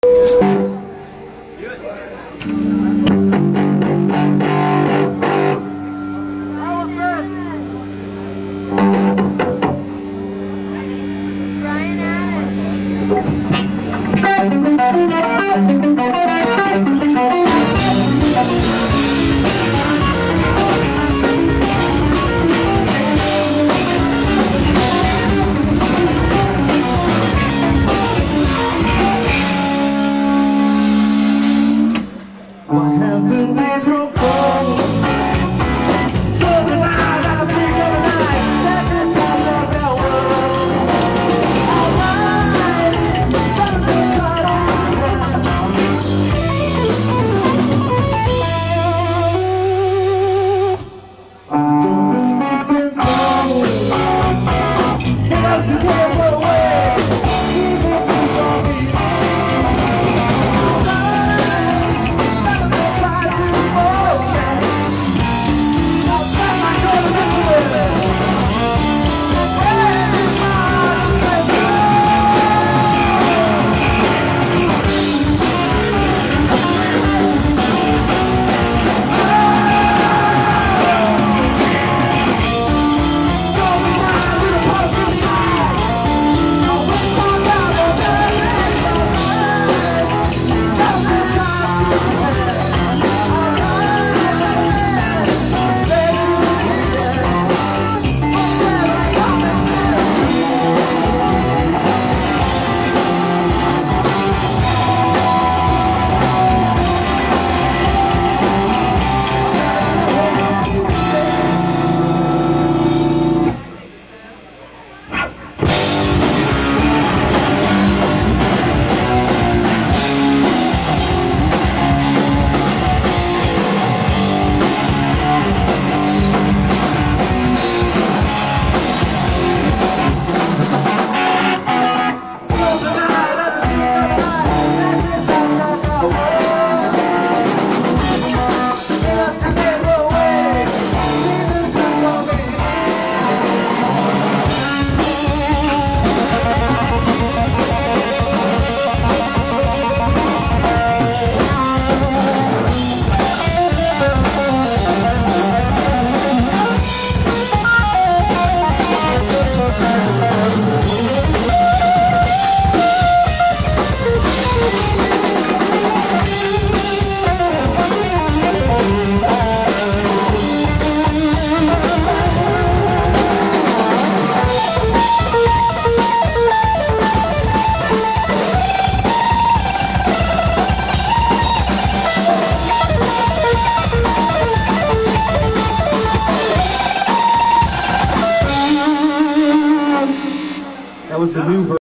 Why have the days grown cold? So the night at the peak of the night, sadness passes our world. Our life, but they try to I don't believe in gold. Get up to get away. Even if it's on me. That was the new version.